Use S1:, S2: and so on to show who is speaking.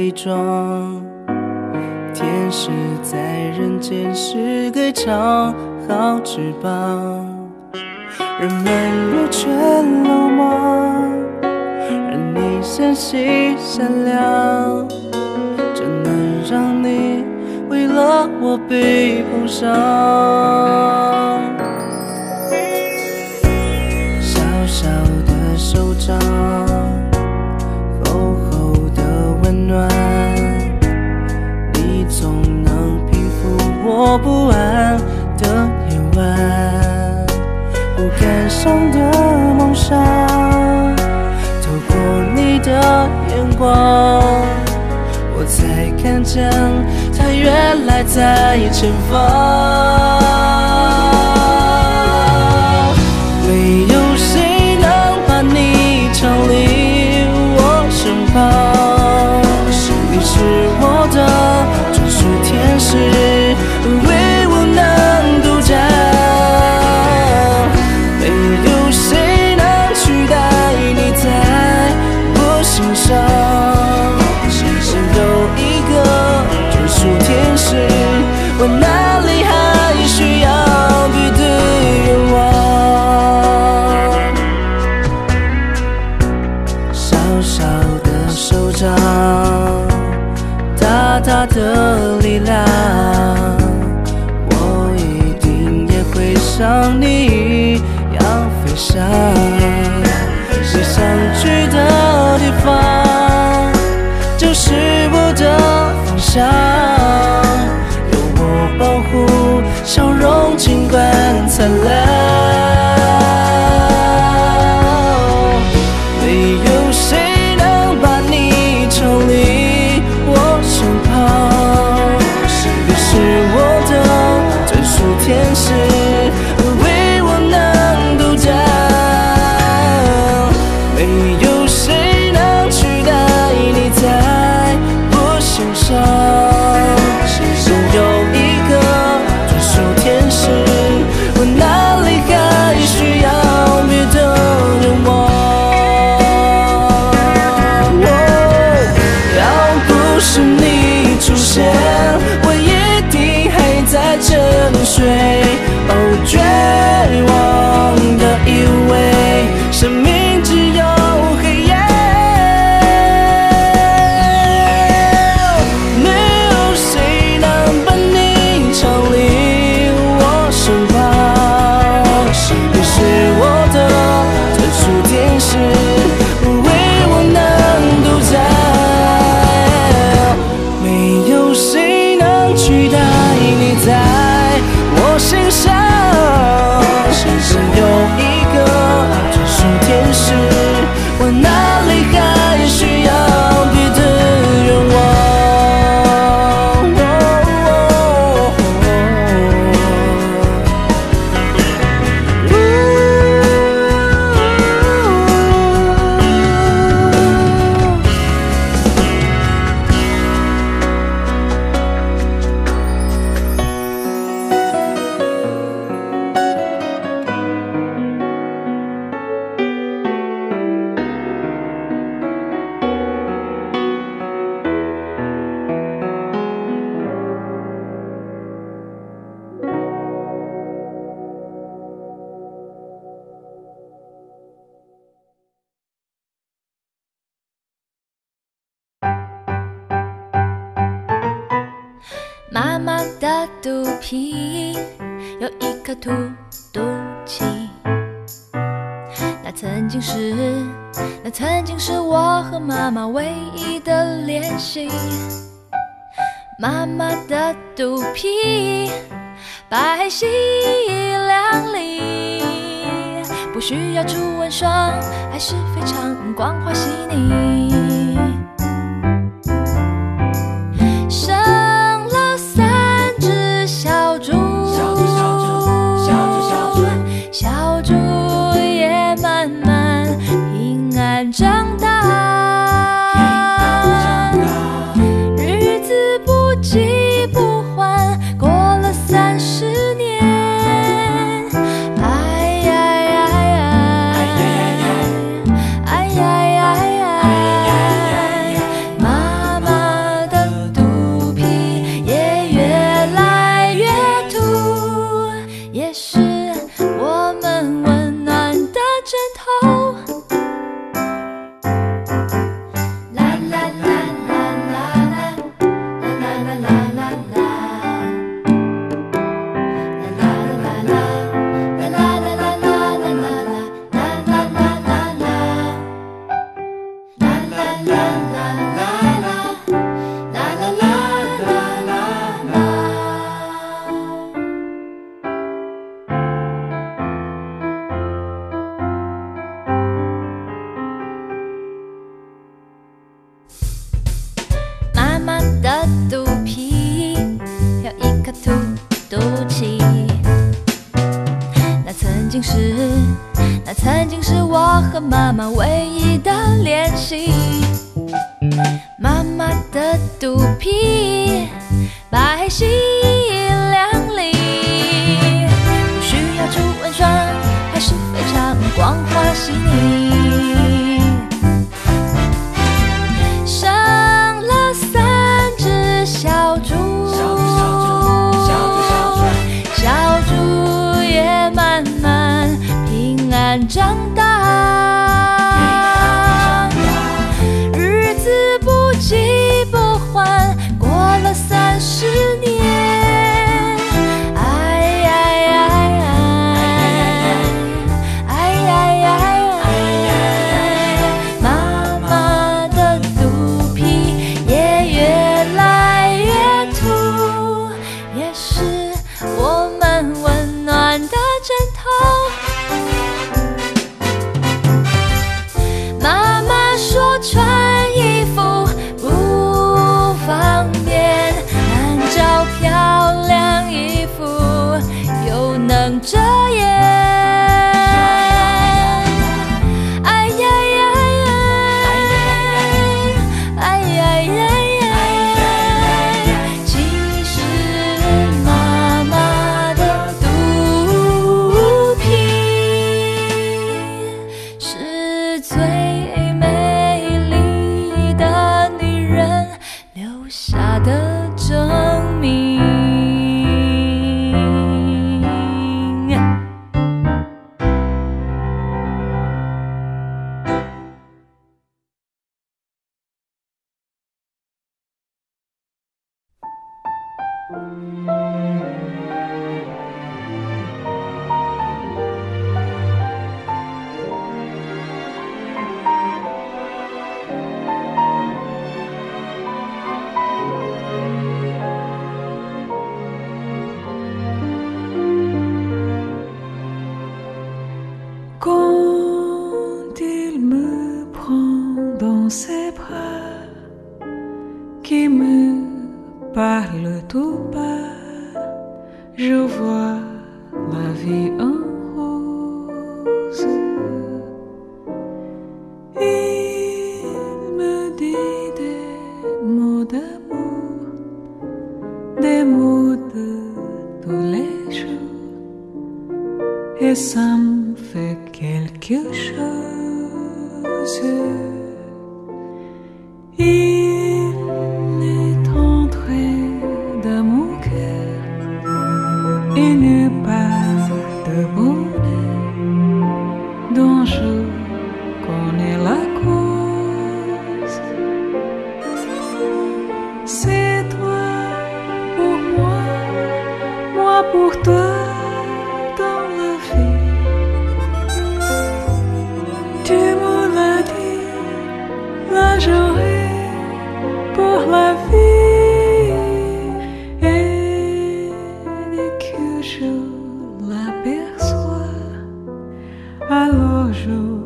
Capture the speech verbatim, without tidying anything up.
S1: 伪装。天使在人间是个长好翅膀，人们若倦了吗？而你纤细善良，这能让你为了我被碰伤。小小的手掌，厚厚的温暖，你总能平复我不安的夜晚。不敢想的梦想，透过你的眼光，我才看见它原来在前方。没有谁能把你常离我身旁，你是我的专属天使，唯我能独占。没有谁能取代你在我心上，只有一个专属天使，我哪里还需要别的愿望？小小的手掌，大大的力量，我一定也会像你一样飞翔。你想去的地方，就是我的方向。有我保护，笑容尽管灿烂。没有谁能把你常离我身旁，你是我的专属天使，唯我能独占。没有谁能取代你在我心上，拥有一个专属天使，我哪里还需要别的愿望？要不是你出现，我一定还在沉睡。哦，绝望的以为生命只有黑夜。没有谁能把你常离我身旁，你是我的专属天使，唯我能独占。没有谁能取代你在我心上，只有一个专属天使，我哪里还需要别的愿望？
S2: 妈妈的肚皮有一颗凸肚脐，那曾经是，那曾经是我和妈妈唯一的联系。妈妈的肚皮白皙亮丽，不需要出温霜，还是非常光滑细腻。生了三只小猪，小猪小猪小猪小猪，小猪也慢慢平安长大，日子不急不缓，过了三十年，哎呀呀呀，哎呀呀呀。 那曾经是我和妈妈唯一的联系。妈妈的肚皮白皙亮丽，不需要涂温霜，还是非常光滑细腻。生了三只小猪，小猪也慢慢平安长大，日子不急不缓，过了三十年，哎哎哎哎哎哎哎，妈妈的肚皮也越来越凸，也是我们温暖的枕头。妈妈说穿衣服不方便，难找漂亮衣服又能遮掩。哎呀呀呀，哎呀呀呀，其实妈妈的肚皮是最美丽的女人留下的证明。
S3: Quand il me prend dans ses bras, qui me parle tout bas, je vois la vie en rose. Il me dit des mots d'amour, des mots de tous les jours, et ça me fait quelque chose. Il est entré dans mon cœur une part de bonheur dont je connais la cause. C'est toi pour moi, moi pour toi dans la vie. Tu me l'as dit, la journée pour la vie, et dès que je l'aperçois, alors je